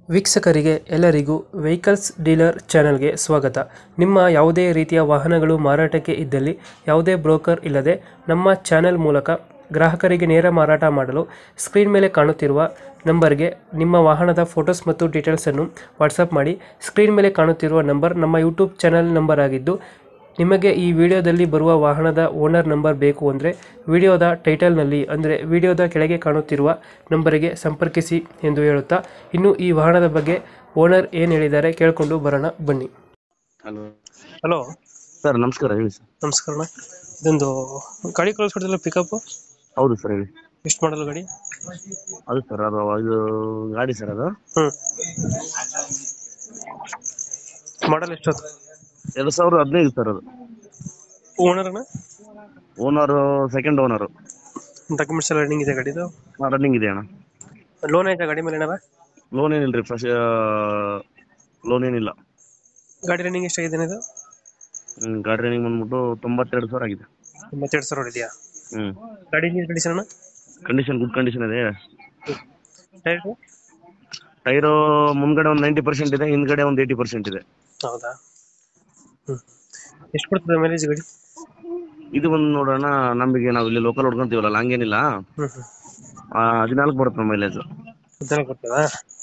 ವೀಕ್ಷಕರಿಗೆ ಎಲ್ಲರಿಗೂ vehicles dealer ಚಾನೆಲ್ಗೆ ಸ್ವಾಗತ. ನಿಮ್ಮ ಯಾವುದೇ ರೀತಿಯ ವಾಹನಗಳು ಮಾರಾಟಕ್ಕೆ ಇದ್ದಲ್ಲಿ ಯಾವುದೇ ಬ್ರೋಕರ್ ಇಲ್ಲದೆ ನಮ್ಮ ಚಾನೆಲ್ ಮೂಲಕ ಗ್ರಾಹಕರಿಗೆ ನೇರ ಮಾರಾಟ ಮಾಡಲು ಸ್ಕ್ರೀನ್ ಮೇಲೆ ಕಾಣುತ್ತಿರುವ ನಂಬರ್ಗೆ ನಿಮ್ಮ ವಾಹನದ ಫೋಟೋಸ್ ಮತ್ತು ಡೀಟೇಲ್ಸನ್ನು ವಾಟ್ಸಪ್ ಮಾಡಿ. ಸ್ಕ್ರೀನ್ ಮೇಲೆ ಕಾಣುತ್ತಿರುವ ನಂಬರ್ ನಮ್ಮ ಯೂಟ್ಯೂಬ್ ಚಾನೆಲ್ ನಂಬರ್ ಆಗಿದ್ದು, ನಿಮಗೆ ಈ ವಿಡಿಯೋದಲ್ಲಿ ಬರುವ ವಾಹನದ ಓನರ್ ನಂಬರ್ ಬೇಕು ಅಂದರೆ ವಿಡಿಯೋದ ಟೈಟಲ್ನಲ್ಲಿ ಅಂದರೆ ವಿಡಿಯೋದ ಕೆಳಗೆ ಕಾಣುತ್ತಿರುವ ನಂಬರಿಗೆ ಸಂಪರ್ಕಿಸಿ ಎಂದು ಹೇಳುತ್ತಾ, ಇನ್ನು ಈ ವಾಹನದ ಬಗ್ಗೆ ಓನರ್ ಏನು ಹೇಳಿದ್ದಾರೆ ಕೇಳಿಕೊಂಡು ಬರೋಣ ಬನ್ನಿ. ಹಲೋ ಹಲೋ ಸರ್, ನಮಸ್ಕಾರ. ಹೇಳಿ ಸರ್. ನಮಸ್ಕಾರ. ಇದೊಂದು ಗಾಡಿ ಕಳಿಸ್ಕೊಡ್ತಿಲ್ಲ, ಪಿಕಪ್. ಹೌದು ಸರ್, ಹೇಳಿ. ಎಷ್ಟು ಮಾಡಲ್ಲ ಗಾಡಿ? ಅದು ಸರ್, ಇದು ಗಾಡಿ ಸರ್, ಅದು ಮಾಡಲ್ ಎಷ್ಟೊತ್ತು? 2015 ಸರ್. ಅದು ಓನರ್ನ ಓನರ್ ಸೆಕೆಂಡ್ ಓನರ್. ಡಾಕ್ಯುಮೆಂಟ್ಸ್ ಎಲ್ಲ ರನ್ನಿಂಗ್ ಇದೆ ಗಾಡಿದು? ರನ್ನಿಂಗ್ ಇದೆ ಅಣ್ಣ. ಲೋನ್ ಆಯ್ತಾ ಗಾಡಿ ಮೇಲೆ ಏನಾರ? ಲೋನ್ ಏನಿಲ್ರಿ, ಫ್ರೆಶ್ ಲೋನ್ ಏನಿಲ್ಲ. ಗಾಡಿ ರನ್ನಿಂಗ್ ಎಷ್ಟಾಗಿದೆ ಇದು? ಗಾಡಿ ರನ್ನಿಂಗ್ ಬಂದ್ಬಿಟ್ಟು 92,000 ಆಗಿದೆ. 92,000 ಹೊಡಿದೆಯಾ? ಹ್ಮ್. ಗಾಡಿ ಕಂಡೀಷನ್? ಕಂಡೀಷನ್ ಗುಡ್ ಕಂಡೀಷನ್ ಇದೆ. ಟೈರ್? ಟೈರು ಮುಂದ್ಗಡೆ ಒಂದು 90% ಇದೆ, ಹಿಂದ್ಗಡೆ ಒಂದು 80% ಇದೆ. ಹೌದಾ? ಎಷ್ಟು ಕೊಡ್ತದೆ ಮೈಲೇಜ್ ಗಾಡಿ? ಇದು ಬಂದು ನೋಡೋಣ, ನಮಗೆ ನಾವು ಇಲ್ಲಿ ಲೋಕಲ್ ಹೊಡ್ಕೊಂತೀವಲ್ಲ, ಹಂಗೇನಿಲ್ಲ. 14 ಬರುತ್ತೆ ಮೈಲೇಜ್. 14 ಕೊಡ್ತದಾ?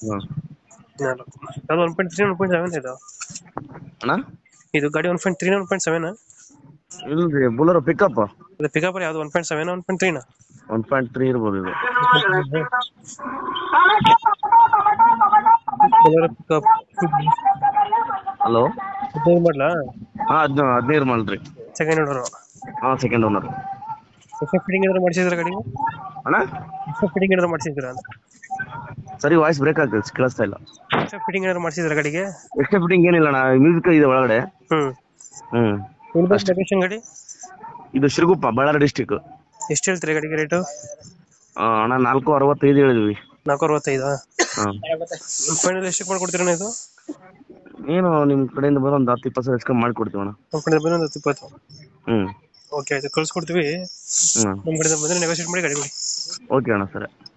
ಅದು 1.3 1.7 ಇದು ಅಣ್ಣ. ಇದು ಗಾಡಿ 1.3 1.7? ಇಲ್ರಿ, ಬುಲರ್ ಪಿಕಪ್. ಇದು ಪಿಕಪ್ ಯಾವ್ದು? 1.7 1.3? 1.3 ಇರ್ಬೋದು ಇದು. ಪಿಕಪ್. ಹಲೋ, 15 ಮಾಡಲಾ? ಹಾ, 15 ಮಾಡ್ರಿ. Second owner? ಹಾ, ಸೆಕೆಂಡ್ ಓನರ್. ಎಕ್ಸ್ಟ್ರಾ ಫಿಟ್ಟಿಂಗ್ ಏನಾದ್ರು ಮಾಡಿಸಿದ್ರ ಗಾಡಿಗೆ? ಅಣ್ಣ, ಎಕ್ಸ್ಟ್ರಾ ಫಿಟ್ಟಿಂಗ್ ಏನಾದ್ರು ಮಾಡಿಸಿದ್ರ ಅಂತ? ಸರಿ, ವಾಯ್ಸ್ ಬ್ರೇಕ್ ಆಗ್ತದೆ, ಕೇಳಿಸ್ತಾ ಇಲ್ಲ. ಎಕ್ಸ್ಟ್ರಾ ಫಿಟ್ಟಿಂಗ್ ಏನಾದ್ರು ಮಾಡಿಸಿದ್ರ ಗಾಡಿಗೆ? ಎಕ್ಸ್ಟ್ರಾ ಫಿಟ್ಟಿಂಗ್ ಏನಿಲ್ಲ ಅಣ್ಣ, ಮ್ಯೂಸಿಕ್ ಇದೆ ಒಳಗಡೆ. ಲೊಕೇಶನ್ ಗಾಡಿ? ಇದು ಶಿರಗುಪ್ಪ, ಬಳ್ಳಾರಿ ಡಿಸ್ಟಿಕ್. ಎಷ್ಟು ಹೇಳ್ತೀರಿ ಗಾಡಿಗೆ ರೇಟು? ಅಣ್ಣ, 465 ಹೇಳಿದ್ವಿ. 465? ಹಾ. ಫೈನಲ್ ಎಷ್ಟಕ್ಕೆ ಮಾಡ್ಕೊಡ್ತೀರಣ್ಣ ಇದು? ಏನು ನಿಮ್ ಕಡೆಯಿಂದ ಬರೋ ಒಂದು 10-20 ಹೆಚ್ಚು ಕಮ್ಮಿ ಮಾಡ್ಕೊಡ್ತೀವಿ ಅಣ್ಣ. ನಮ್ಮ ಕಡೆಯಿಂದ ಬಂದು ಒಂದು 20? ಹ್ಮ್. ಓಕೆ, ಆಯ್ತು, ಕಳ್ಸ್ಕೊಡ್ತೀವಿ. ನಮ್ಮ ಕಡೆಯಿಂದ ಬಂದರೆ ನೆಗೋಷಿಯೇಟ್ ಮಾಡಿ ಗಾಡಿ ಕೊಡಿ. ಓಕೆ ಅಣ್ಣ, ಸರಿ.